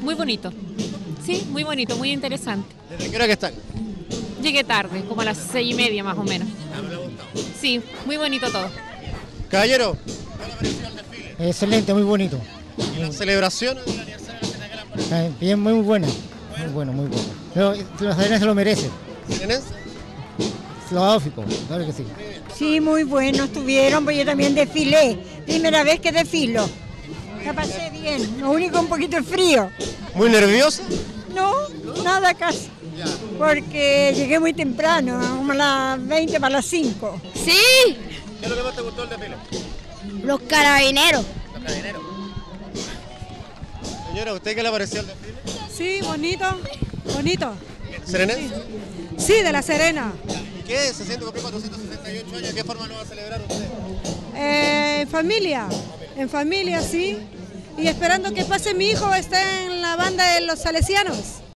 Muy bonito. Sí, muy bonito, muy interesante. ¿Desde qué hora que están? Llegué tarde, como a las 6:30 más o menos. Sí, muy bonito todo. Caballero, ¿qué le pareció el desfile? Excelente, muy bonito. ¿Y la celebración del aniversario de la Senegal? Bien, muy buena. Muy bueno, muy bueno. Pero los arenas se lo merecen. ¿Serenense? Eslováfico, claro que sí. Sí, muy bueno estuvieron, pues yo también desfilé. Primera vez que desfilo. La pasé bien, lo único un poquito de frío. ¿Muy nerviosa? No, nada casi. Porque llegué muy temprano, como a las 20 para las 5. Sí, ¿Qué es lo que más te gustó del desfile? los carabineros. Los carabineros. Señora, ¿a usted qué le pareció el desfile? Sí, bonito, bonito. ¿Serenense? Sí, de La Serena. ¿Y qué? Se siente cumplir 468 años. ¿De qué forma lo va a celebrar usted? En familia, sí. Y esperando que pase mi hijo, esté en la banda de los salesianos.